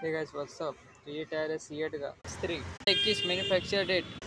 Hey guys, what's up? Create a C8 3. Tech is manufactured it